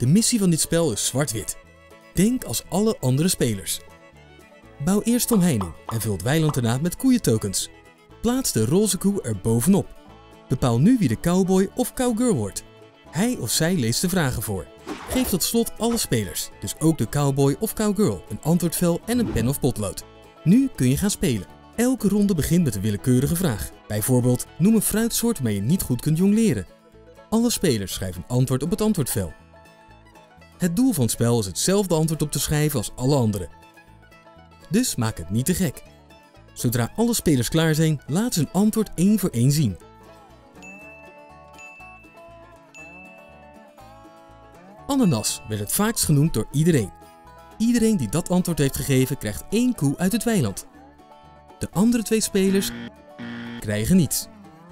De missie van dit spel is zwart-wit. Denk als alle andere spelers. Bouw eerst omheining en vul het weiland daarna met koeientokens. Plaats de roze koe er bovenop. Bepaal nu wie de cowboy of cowgirl wordt. Hij of zij leest de vragen voor. Geef tot slot alle spelers, dus ook de cowboy of cowgirl, een antwoordvel en een pen of potlood. Nu kun je gaan spelen. Elke ronde begint met een willekeurige vraag. Bijvoorbeeld, noem een fruitsoort waarmee je niet goed kunt jongleren. Alle spelers schrijven een antwoord op het antwoordvel. Het doel van het spel is hetzelfde antwoord op te schrijven als alle anderen. Dus maak het niet te gek. Zodra alle spelers klaar zijn, laat ze hun antwoord één voor één zien. Ananas werd het vaakst genoemd door iedereen. Iedereen die dat antwoord heeft gegeven krijgt 1 koe uit het weiland. De andere 2 spelers krijgen niets.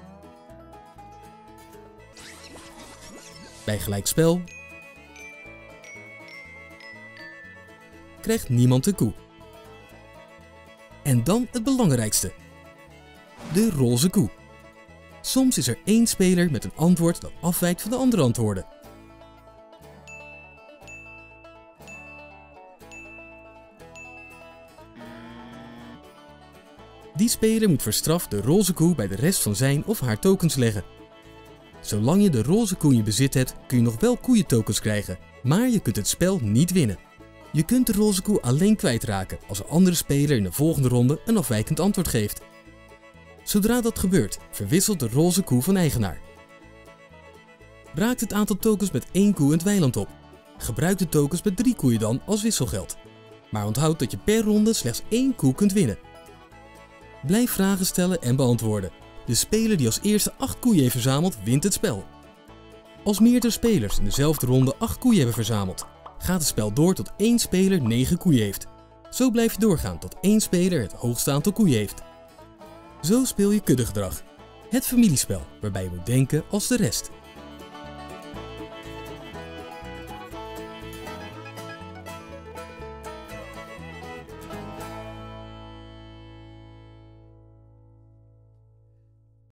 Bij gelijkspel krijgt niemand een koe. En dan het belangrijkste. De roze koe. Soms is er 1 speler met een antwoord dat afwijkt van de andere antwoorden. Die speler moet verstraft de roze koe bij de rest van zijn of haar tokens leggen. Zolang je de roze koe in je bezit hebt, kun je nog wel koeientokens krijgen, maar je kunt het spel niet winnen. Je kunt de roze koe alleen kwijtraken als een andere speler in de volgende ronde een afwijkend antwoord geeft. Zodra dat gebeurt, verwisselt de roze koe van eigenaar. Braakt het aantal tokens met 1 koe in het weiland op. Gebruik de tokens met 3 koeien dan als wisselgeld. Maar onthoud dat je per ronde slechts 1 koe kunt winnen. Blijf vragen stellen en beantwoorden. De speler die als eerste 8 koeien heeft verzameld, wint het spel. Als meerdere spelers in dezelfde ronde 8 koeien hebben verzameld, gaat het spel door tot 1 speler 9 koeien heeft. Zo blijf je doorgaan tot 1 speler het hoogste aantal koeien heeft. Zo speel je kuddegedrag. Het familiespel waarbij je moet denken als de rest.